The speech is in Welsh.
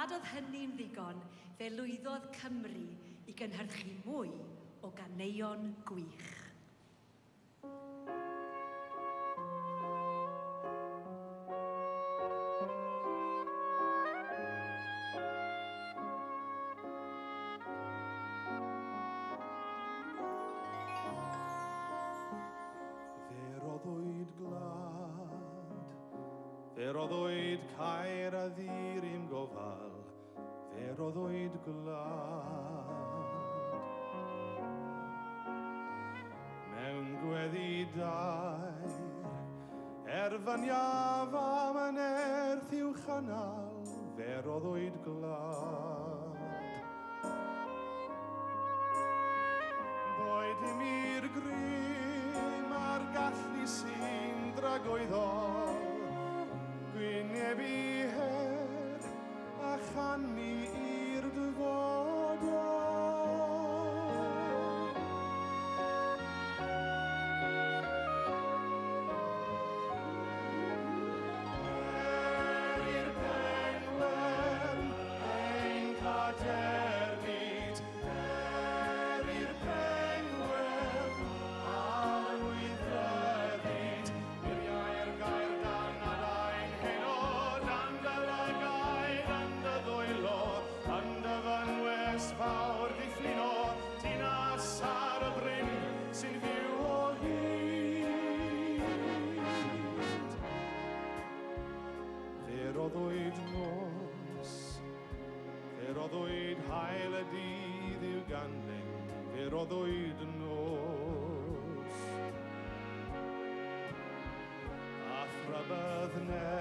nad oedd hynny'n ddigon, fe lwyddodd Cymru i gynhyrchu mwy o ganeuon gwych. Fe roddwyd Caer a ddir i'm gofal, fe roddwyd glad. Mewn gweddi dair, erfaniaf am yn erth i'w chanal, fe roddwyd glad. Boed dim i'r grym a'r gallu sy'n dragoeddol, gwyneb i her a chanu i'r dyfodol. I'r penwen ein cadernid, i'r penwen a'n wyddfyd, i'r iair gair dan adain heno, dan dylygau, dan ddwylo, dan dyfan wes fawr difflino, dinas ar y bryn sy'n fyw o hyd. Fe roddwyd nos, fe roddwyd hael y dydd i'w ganlyn, fe roddwyd nos. A thrybydd